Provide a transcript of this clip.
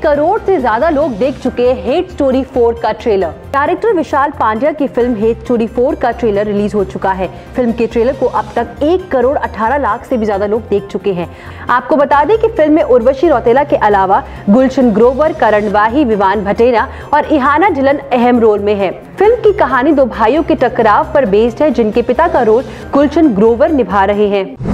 करोड़ से ज्यादा लोग देख चुके हैं हेट स्टोरी 4 का ट्रेलर। डायरेक्टर विशाल पांड्या की फिल्म हेट स्टोरी 4 का ट्रेलर रिलीज हो चुका है। फिल्म के ट्रेलर को अब तक 1 करोड़ 18 लाख से भी ज्यादा लोग देख चुके हैं। आपको बता दें कि फिल्म में उर्वशी रौतेला के अलावा गुलशन ग्रोवर, करण वाही, विवान भटेना और इहाना ढिल्लन अहम रोल में है। फिल्म की कहानी दो भाइयों के टकराव पर बेस्ड है, जिनके पिता का रोल गुलशन ग्रोवर निभा रहे हैं।